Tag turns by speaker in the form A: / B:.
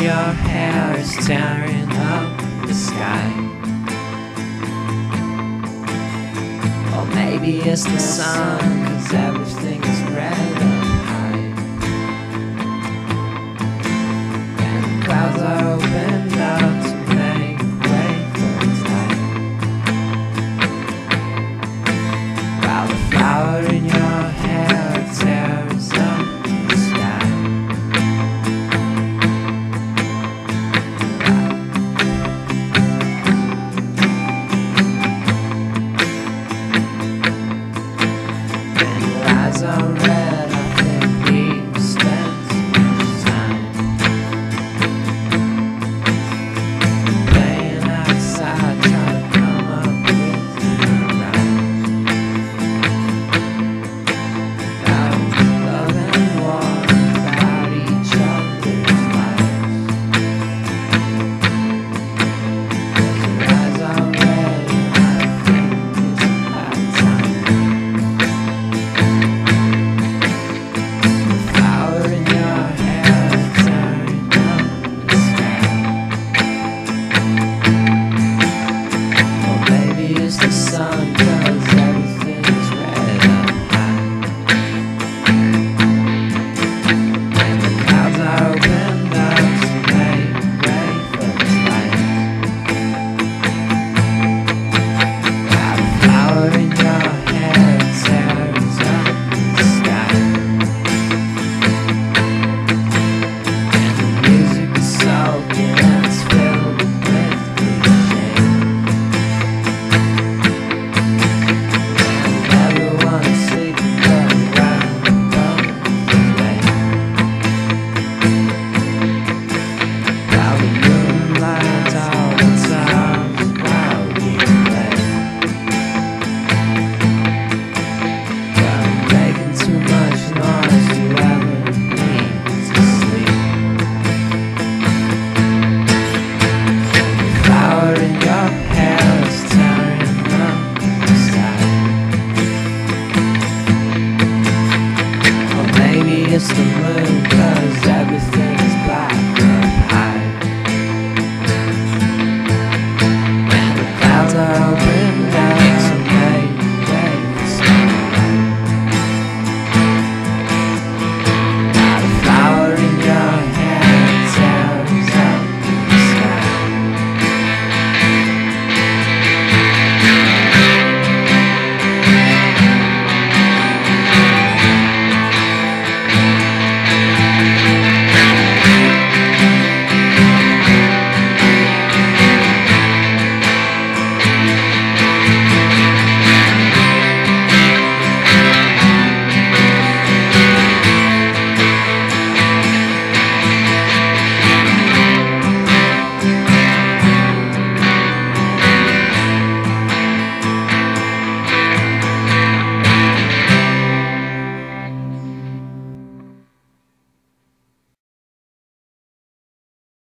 A: your hair is tearing up the sky. Or maybe it's the sun, 'cause everything is red up high, and the clouds are opened up to make way for tide. While the flower in your hair tears up the sky. Eyes are red, I think we've spent much time playing outside, trying to come up with a rhyme about love and war, about each other's lives. 'Cause your eyes are red, and I think it's about time. It's the sun, 'cause everything's red up high, and the clouds are opened up to make way for light. While the flower in your hair tears up the sky, and the music is soaking and it's filled with cliche. It's the